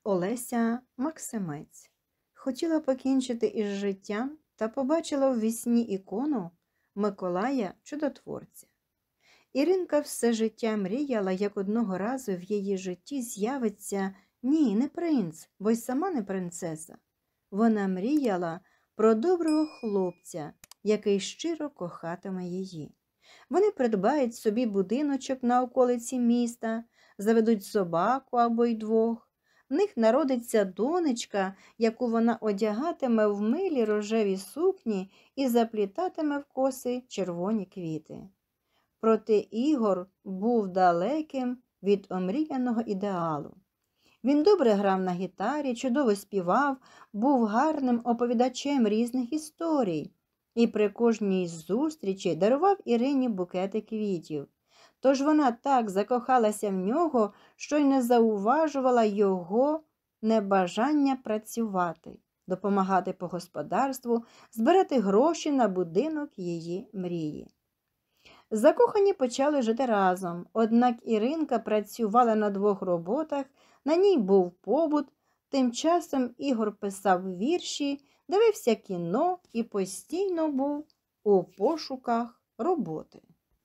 Олеся Максимець хотіла покінчити із життям та побачила в вісні ікону Миколая Чудотворця. Іринка все життя мріяла, як одного разу в її житті з'явиться не принц, бо й сама не принцеса. Вона мріяла про доброго хлопця, який щиро кохатиме її. Вони придбають собі будиночок на околиці міста, заведуть собаку або й двох. В них народиться донечка, яку вона одягатиме в милі рожеві сукні і заплітатиме в коси червоні квіти. Проте Ігор був далеким від омріяного ідеалу. Він добре грав на гітарі, чудово співав, був гарним оповідачем різних історій і при кожній зустрічі дарував Ірині букети квітів. Тож вона так закохалася в нього, що й не зауважувала його небажання працювати, допомагати по господарству, збирати гроші на будинок її мрії. Закохані почали жити разом, однак Іринка працювала на двох роботах, на ній був побут, тим часом Ігор писав вірші, дивився кіно і постійно був у пошуках роботи.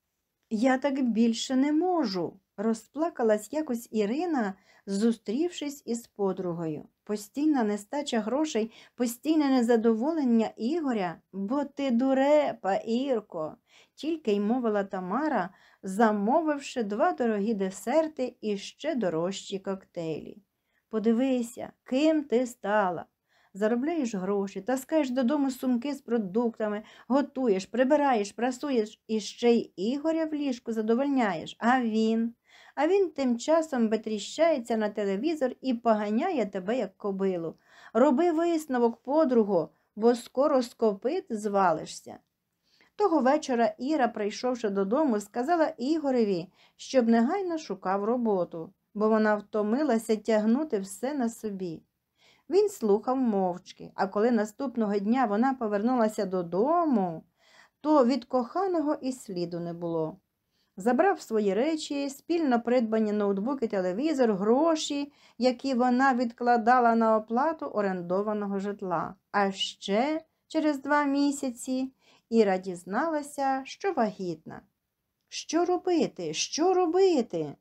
«Я так більше не можу», – розплакалась якось Ірина, зустрівшись із подругою. Постійна нестача грошей, постійне незадоволення Ігоря. «Бо ти дурепа, Ірко», – тільки й мовила Тамара, замовивши 2 дорогі десерти і ще дорожчі коктейлі. «Подивися, ким ти стала. Заробляєш гроші, таскаєш додому сумки з продуктами, готуєш, прибираєш, прасуєш і ще й Ігоря в ліжку задовольняєш. А він тим часом витріщається на телевізор і поганяє тебе, як кобилу. Роби висновок, подруго, бо скоро з копит звалишся». Того вечора Іра, прийшовши додому, сказала Ігореві, щоб негайно шукав роботу, бо вона втомилася тягнути все на собі. Він слухав мовчки, а коли наступного дня вона повернулася додому, то від коханого і сліду не було. Забрав свої речі, спільно придбані ноутбук і телевізор, гроші, які вона відкладала на оплату орендованого житла. А ще через 2 місяці Іра дізналася, що вагітна. Що робити? Що робити?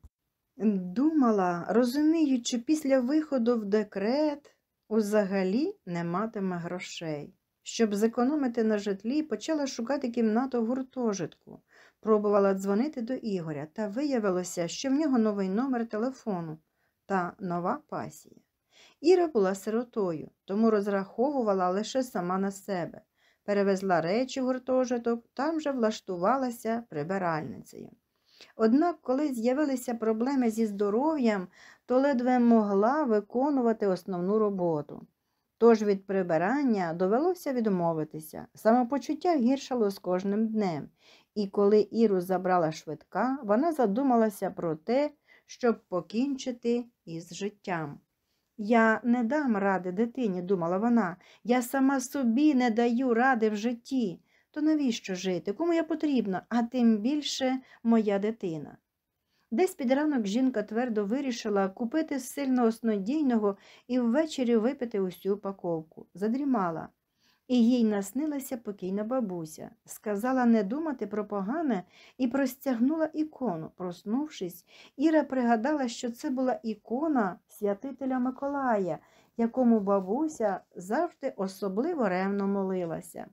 Думала, розуміючи, після виходу в декрет взагалі не матиме грошей. Щоб зекономити на житлі, почала шукати кімнату в гуртожитку. Пробувала дзвонити до Ігоря, та виявилося, що в нього новий номер телефону та нова пасія. Іра була сиротою, тому розраховувала лише сама на себе. Перевезла речі в гуртожиток, там же влаштувалася прибиральницею. Однак, коли з'явилися проблеми зі здоров'ям, то ледве могла виконувати основну роботу. Тож від прибирання довелося відмовитися. Самопочуття гіршало з кожним днем. І коли Іру забрала швидка, вона задумалася про те, щоб покінчити із життям. «Я не дам ради дитині», – думала вона, – «я сама собі не даю ради в житті. То навіщо жити? Кому я потрібна? А тим більше моя дитина». Десь під ранок жінка твердо вирішила купити сильного снодійного і ввечері випити усю упаковку. Задрімала. І їй наснилася покійна бабуся. Сказала не думати про погане і простягнула ікону. Проснувшись, Іра пригадала, що це була ікона святителя Миколая, якому бабуся завжди особливо ревно молилася.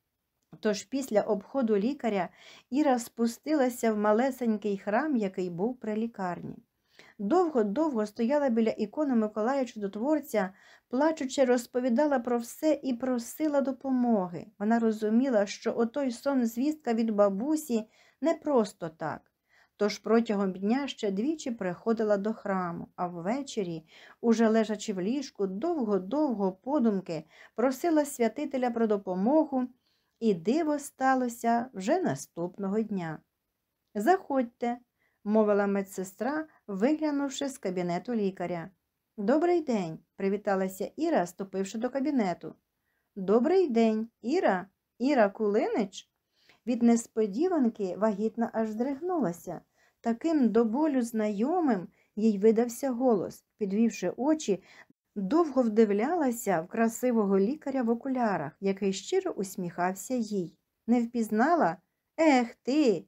Тож після обходу лікаря Іра спустилася в малесенький храм, який був при лікарні. Довго-довго стояла біля ікони Миколая Чудотворця, плачучи, розповідала про все і просила допомоги. Вона розуміла, що отой сон-звістка від бабусі не просто так. Тож протягом дня ще двічі приходила до храму, а ввечері, уже лежачи в ліжку, довго-довго подумки просила святителя про допомогу, і диво сталося вже наступного дня. «Заходьте», – мовила медсестра, виглянувши з кабінету лікаря. «Добрий день», – привіталася Іра, ступивши до кабінету. «Добрий день, Іра? Іра Кулинич?» Від несподіванки вагітна аж здригнулася. Таким до болю знайомим їй видався голос. Підвівши очі, Довго вдивлялася в красивого лікаря в окулярах, який щиро усміхався їй. Не впізнала? Ех ти,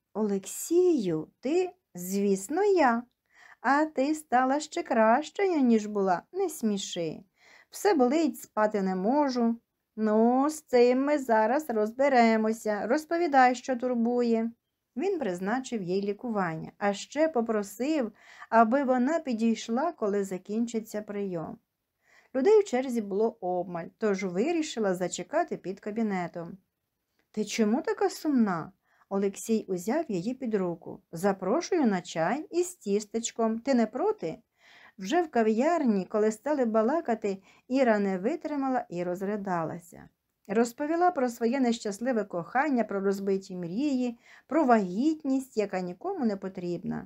Олексію, ти, звісно, я. А ти стала ще кращою, ніж була, не сміши. Все болить, спати не можу. Ну, з цим ми зараз розберемося. Розповідай, що турбує. Він призначив їй лікування, а ще попросив, аби вона підійшла, коли закінчиться прийом. Людей в черзі було обмаль, тож вирішила зачекати під кабінетом. Ти чому така сумна? Олексій узяв її під руку. Запрошую на чай із тістечком. Ти не проти? Вже в кав'ярні, коли стали балакати, Іра не витримала і розридалася. Розповіла про своє нещасливе кохання, про розбиті мрії, про вагітність, яка нікому не потрібна.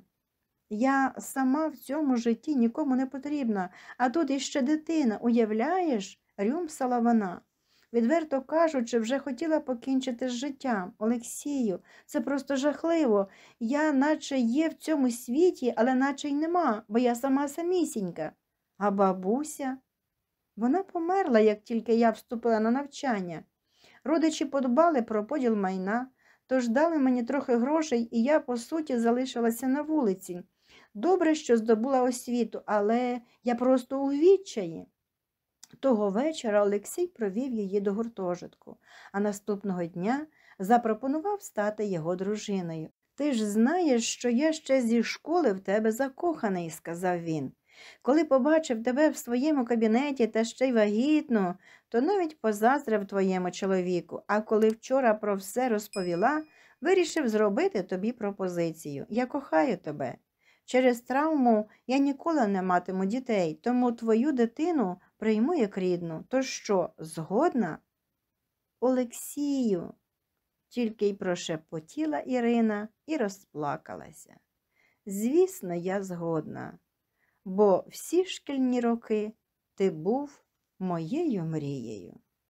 Я сама в цьому житті нікому не потрібна, а тут іще дитина, уявляєш? Рюмсала вона. Відверто кажучи, вже хотіла покінчити з життям. Олексію, це просто жахливо. Я наче є в цьому світі, але наче й нема, бо я сама самісінька. А бабуся? Вона померла, як тільки я вступила на навчання. Родичі подбали про поділ майна, тож дали мені трохи грошей, і я, по суті, залишилася на вулиці. Добре, що здобула освіту, але я просто у відчаї. Того вечора Олексій провів її до гуртожитку, а наступного дня запропонував стати його дружиною. «Ти ж знаєш, що я ще зі школи в тебе закоханий», – сказав він. «Коли побачив тебе в своєму кабінеті та ще й вагітну, то навіть позаздрив твоєму чоловіку, а коли вчора про все розповіла, вирішив зробити тобі пропозицію. Я кохаю тебе. Через травму я ніколи не матиму дітей, тому твою дитину прийму як рідну. То що, згодна?» «Олексію», – тільки й прошепотіла Ірина і розплакалася. «Звісно, я згодна, бо всі шкільні роки ти був моєю мрією».